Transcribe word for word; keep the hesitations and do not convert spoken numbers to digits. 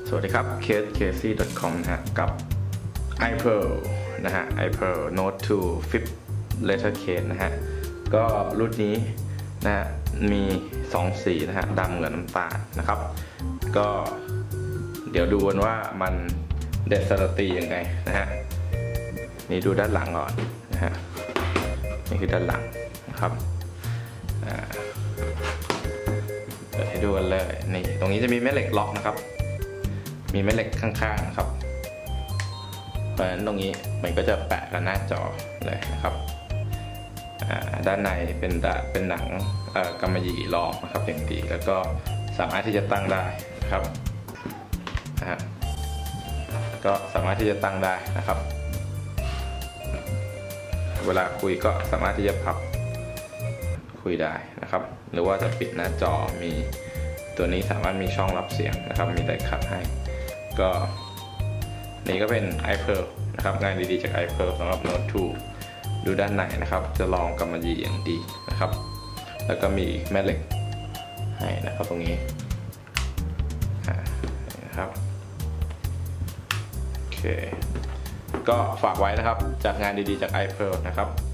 สวัสดีครับ เคส เคซี่ ดอท คอม นะฮะกับ iPearl นะฮะ iPearl Note ทู Fifth Letter Case นะฮะก็รุ่นนี้นะฮะมีสองสีนะฮะดำกับน้ำตาลนะครับก็เดี๋ยวดูกันว่ามันเด็ดสระตียังไงนะฮะนี่ดูด้านหลังก่อนนะฮะนี่คือด้านหลังนะครับเดี๋ยวให้ดูกันเลยนี่ตรงนี้จะมีแม่เหล็กล็อกนะครับมีแม่เหล็กข้างๆนะครับเพราะฉะนั้นตรงนี้มันก็จะแปะกับหน้าจอเลยนะครับด้านในเป็นเป็นหนังกำมะหยี่รองนะครับอย่างดีแล้วก็สามารถที่จะตั้งได้นะครับนะฮะก็สามารถที่จะตั้งได้นะครับเวลาคุยก็สามารถที่จะพับคุยได้นะครับหรือว่าจะปิดหน้าจอมีตัวนี้สามารถมีช่องรับเสียงนะครับมีไดคัทให้ก็นี่ก็เป็น iPearl นะครับงานดีๆจาก iPearl สำหรับ Note ทู ดูด้านในนะครับจะลองกำมะหยี่อย่างดีนะครับแล้วก็มีแม่เหล็กให้นะครับตรงนี้นะครับโอเคก็ฝากไว้นะครับจากงานดีๆจาก iPearl นะครับ